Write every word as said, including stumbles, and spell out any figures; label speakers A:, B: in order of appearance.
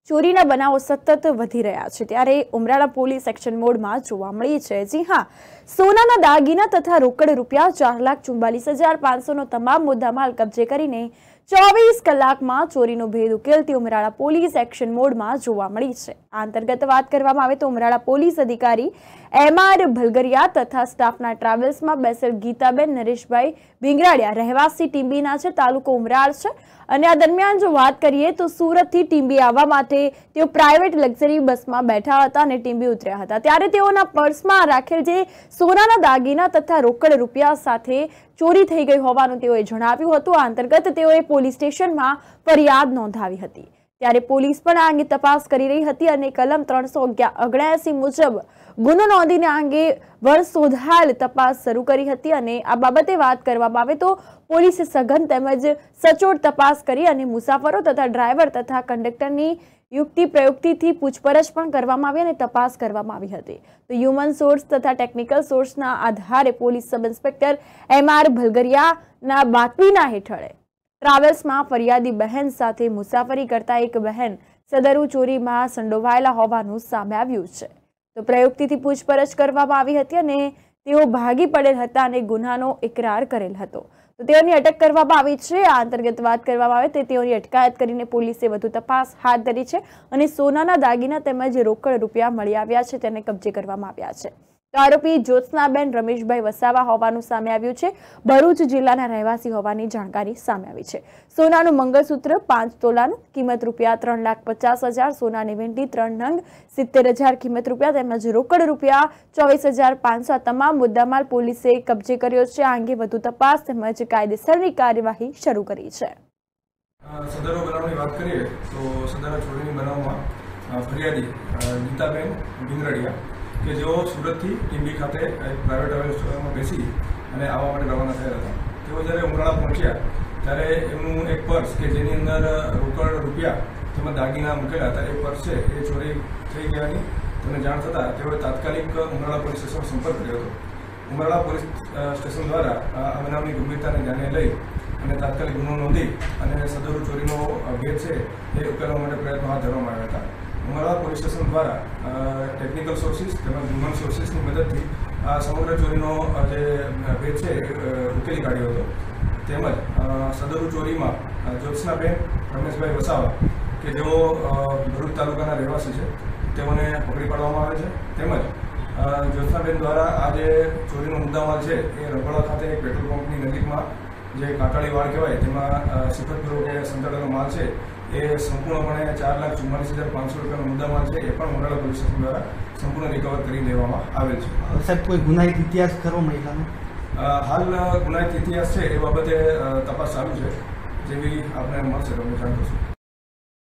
A: ચોરીના બનાવો સતત વધી રહ્યા છે ત્યારે ઉમરાળા પોલીસ એક્શન મોડમાં જોવા મળી છે। જી હા, સોનાના દાગીના તથા રોકડ રૂપિયા ચાર લાખ ચુમ્બાલીસ હજાર પાંચસો નો તમામ મુદ્દામાલ કબજે કરીને ચોવીસ કલાકમાં ચોરીનો ભેદ ઉકેલતી ઉમરાળા પોલીસ એક્શન મોડમાં જોવા મળી છે। આ અંતર્ગત વાત કરવામાં આવે તો ઉમરાળા પોલીસ અધિકારી એમ આર ભલગરિયા તથા સ્ટાફના ટ્રાવેલ્સમાં બેસેલ ગીતાબેન નરેશભાઈ ભીંગરાડિયા રહેવાસી ટીંબીના છે, તાલુકો ઉમરાળ છે। અને આ દરમિયાન જો વાત કરીએ તો સુરતથી ટીંબી આવવા માટે તેઓ પ્રાઇવેટ લક્ઝરી બસમાં બેઠા હતા અને ટીંબી ઉતર્યા હતા ત્યારે તેઓના પર્સમાં રાખેલ જે સોનાના દાગીના તથા રોકડ રૂપિયા સાથે ચોરી થઈ ગઈ હોવાનું તેઓએ જણાવ્યું હતું। આ અંતર્ગત તેઓએ પોલીસ સ્ટેશનમાં ફરિયાદ નોંધાવી હતી ત્યારે પોલીસ પણ આ અંગે તપાસ કરી રહી હતી અને કલમ ત્રણસો ઓગણએંસી મુજબ ગુનો નોંધીને આ અંગે વર્ષ શોધાયેલ તપાસ શરૂ કરી હતી અને આ બાબતે વાત કરવામાં આવે તો પોલીસે સઘન તેમજ સચોટ તપાસ કરી અને મુસાફરો તથા ડ્રાઈવર તથા કંડક્ટરની યુક્તિ પ્રયુક્તિથી પૂછપરછ પણ કરવામાં આવી અને તપાસ કરવામાં આવી હતી। તો હ્યુમન સોર્સ તથા ટેકનિકલ સોર્સના આધારે police sub inspector M R ભલગરિયાના બાતમીના હેઠળ ટ્રાવેલ્સમાં ફરિયાદી બહેન સાથે મુસાફરી કરતા એક બહેન સદરુ ચોરીમાં સંડોવાયેલા હોવાનું સામે આવ્યું છે। તો પ્રયુક્તિથી પૂછપરછ કરવામાં આવી હતી અને તેઓ ભાગી પડેલ હતા અને ગુનાનો ઇકરાર કરેલ હતો। તો તેઓની અટક કરવામાં આવી છે। આ અંતર્ગત વાત કરવામાં આવે તો તેઓની અટકાયત કરીને પોલીસે વધુ તપાસ હાથ ધરી છે અને સોનાના દાગીના તેમજ રોકડ રૂપિયા મળી આવ્યા છે તેને કબજે કરવામાં આવ્યા છે। તો આરોપી જ્યોત્સનાબેન રમેશભાઈ વસાવા હોવાનું સામે આવ્યું છે। ભરૂચ જિલ્લાના રહેવાસી હોવાની જાણકારી સામે આવી છે। સોનાનું મંગળસૂત્ર પાંચ તોલાનું કિંમત રૂપિયા ત્રણ લાખ પચાસ હજાર, સોનાની વેંટી ત્રણ નંગ સિત્તેર હજાર કિંમત રૂપિયા તેમજ રોકડ રૂપિયા ચોવીસ હજાર પાંચસો તમામ મુદ્દામાલ પોલીસે કબજે કર્યો છે। આ અંગે વધુ તપાસ તેમજ કાયદેસરની કાર્યવાહી શરૂ કરી છે।
B: સદરો બનાવની વાત કરીએ તો સદરા ચોરીની બનાવમાં ફરિયાદી ગીતાબેન ભીંગરાડિયા કે જેઓ સુરતથી ટીંબી ખાતે એક પ્રાઇવેટ ટ્રાવેલ્સમાં બેસી અને આવવા માટે રવાના થયા હતા। તેઓ જ્યારે ઉમરાળા પહોંચ્યા ત્યારે એમનું એક પર્સ કે જેની અંદર રોકડ રૂપિયા તેમાં દાગીના મૂકેલા હતા, એ પર્સ છે એ ચોરી થઈ ગયાની તેમને જાણ થતાં તેઓએ તાત્કાલિક ઉમરાળા પોલીસ સ્ટેશનનો સંપર્ક કર્યો હતો। ઉમરાળા પોલીસ સ્ટેશન દ્વારા આ બનાવની ગંભીરતાને ધ્યાને લઈ અને તાત્કાલિક ગુનો નોંધી અને સદરુ ચોરીનો ભેદ છે એ ઉકેલવા માટે પ્રયત્નો હાથ ધરવામાં આવ્યા હતા। ઉમરાળા પોલીસ સ્ટેશન દ્વારા ટેકનિકલ સોર્સિસ તેમજ હ્યુમન સોર્સિસની મદદથી આ સમગ્ર ચોરીનો જે ભેદ છે ઉકેલી કાઢ્યો હતો। તેમજ સદરુ ચોરીમાં જ્યોત્સનાબેન રમેશભાઈ વસાવા કે જેઓ ભરૂચ તાલુકાના રહેવાસી છે તેઓને પકડી પાડવામાં આવે છે। તેમજ જ્યોત્સનાબેન દ્વારા આ જે ચોરીનો મુદ્દામાલ છે એ રંગોળા ખાતે એક પેટ્રોલ પંપની નજીકમાં જે કાંટાળી વાળ કહેવાય તેમાં સિફતપૂર્વક કે સંતાડેલો માલ છે એ સંપૂર્ણપણે ચાર લાખ ચુમ્માલીસ હજાર પાંચસો રૂપિયાનો મુદ્દામાલ છે એ પણ ઉમરાળા પોલીસ સ્ટેશન દ્વારા સંપૂર્ણ રિકવર કરી દેવામાં આવેલ છે।
C: સાહેબ, કોઈ ગુનાહિત ઇતિહાસ ખરો મહિલાનો?
B: હાલ ગુનાહિત ઇતિહાસ છે એ બાબતે તપાસ ચાલુ છે, જેવી આપણે મળશે તો અમે જાણ કરશું।